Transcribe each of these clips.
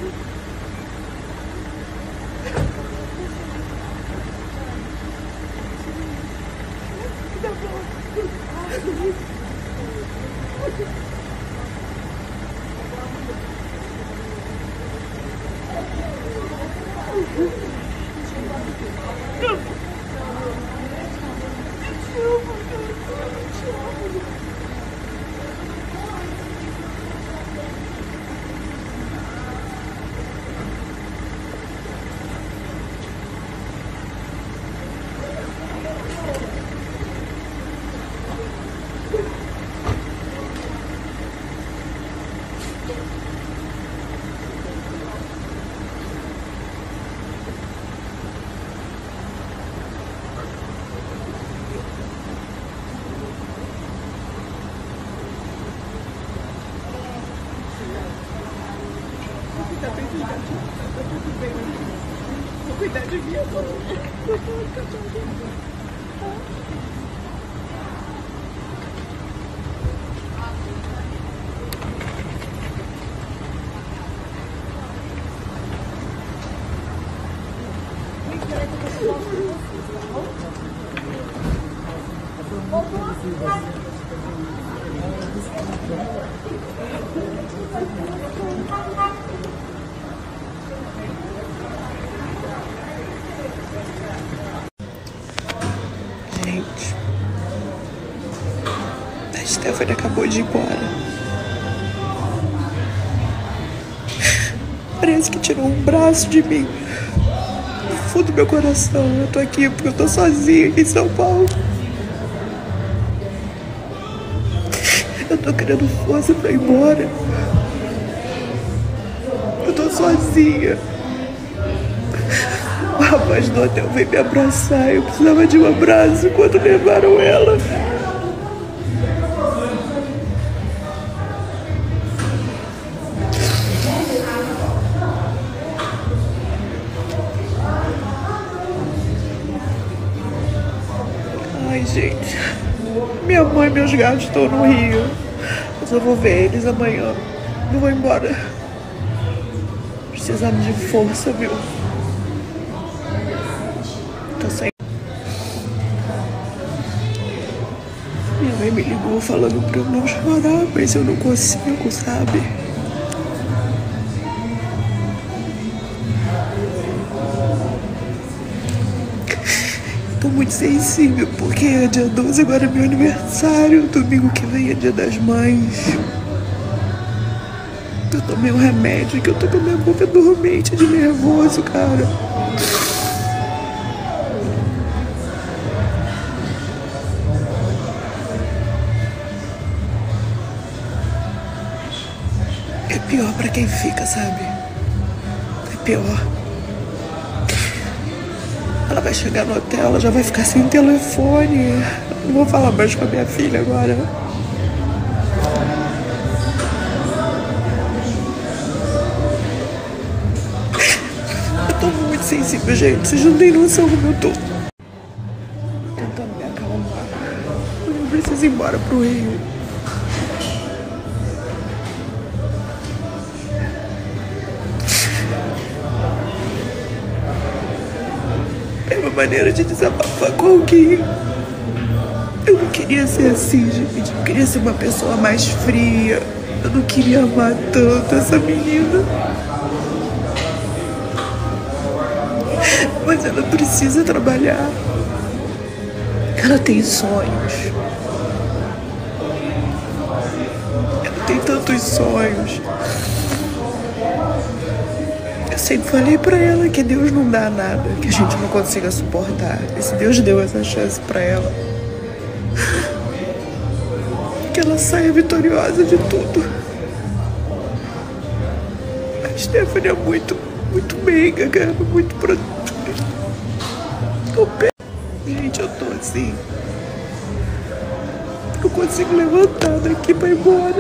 Tá tudo bem. Vou cuidar de mim agora. Gente, a Stephanie acabou de ir embora. Parece que tirou um braço de mim. No fundo do meu coração, eu tô aqui porque eu tô sozinha aqui em São Paulo. Eu tô querendo força pra ir embora. Eu tô sozinha. O rapaz do hotel veio me abraçar. Eu precisava de um abraço quando levaram ela. Ai, gente. Minha mãe e meus gatos estão no Rio. Eu só vou ver eles amanhã. Não vou embora. Precisando de força, viu? Tô sem. Minha mãe me ligou falando pra eu não chorar, mas eu não consigo, sabe? Tô muito sensível, porque é dia 12, agora é meu aniversário. Domingo que vem é dia das mães. Eu tomei um remédio que eu tô com a minha boca dormente de nervoso, cara. É pior pra quem fica, sabe? É pior. Ela vai chegar no hotel, ela já vai ficar sem telefone. Não vou falar mais com a minha filha agora. Eu tô muito sensível, gente. Vocês não têm noção como eu tô. Tentando me acalmar. Eu preciso ir embora pro Rio. É uma maneira de desabafar com alguém. Eu não queria ser assim, gente. Eu queria ser uma pessoa mais fria. Eu não queria amar tanto essa menina. Mas ela precisa trabalhar. Ela tem sonhos. Ela tem tantos sonhos. Eu sempre falei pra ela que Deus não dá nada que a gente não consiga suportar. E se Deus deu essa chance pra ela, que ela saia vitoriosa de tudo. A Stephanie é muito meiga, cara. Muito produtiva. Gente, eu tô assim. Eu consigo levantar daqui pra ir embora.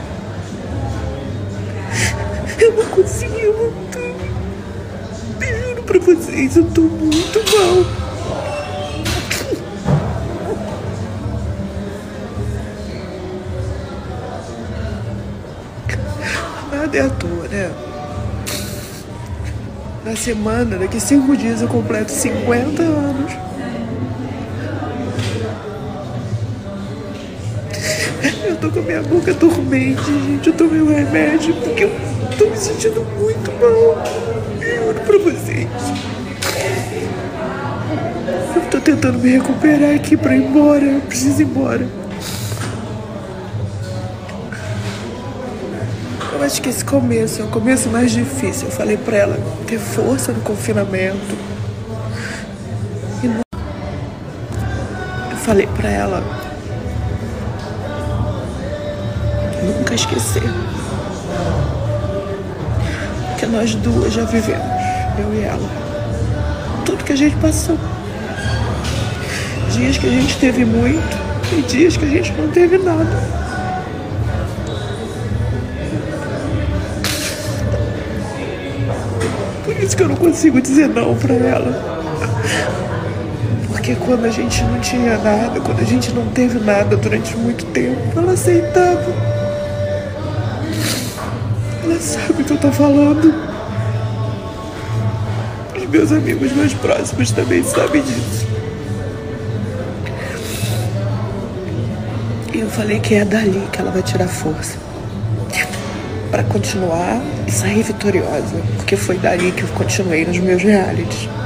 Eu não consigo levantar. Juro pra vocês, eu tô muito mal. Nada é à toa, né? Na semana, daqui 5 dias eu completo 50 anos. Eu tô com a minha boca dormente, gente. Eu tomei um remédio porque eu tô me sentindo muito mal. Juro pra vocês. Eu tô tentando me recuperar aqui pra ir embora. Eu preciso ir embora. Eu acho que esse começo é o começo mais difícil. Eu falei pra ela ter força no confinamento. E não... Eu falei pra ela nunca esquecer. Porque nós duas já vivemos, eu e ela, tudo que a gente passou. Dias que a gente teve muito e dias que a gente não teve nada. Por isso que eu não consigo dizer não pra ela. Porque quando a gente não tinha nada, quando a gente não teve nada durante muito tempo, ela aceitava. Ela sabe o que eu tô falando. Os meus amigos mais próximos também sabem disso. E eu falei que é dali que ela vai tirar força pra continuar e sair vitoriosa. Porque foi dali que eu continuei nos meus realities.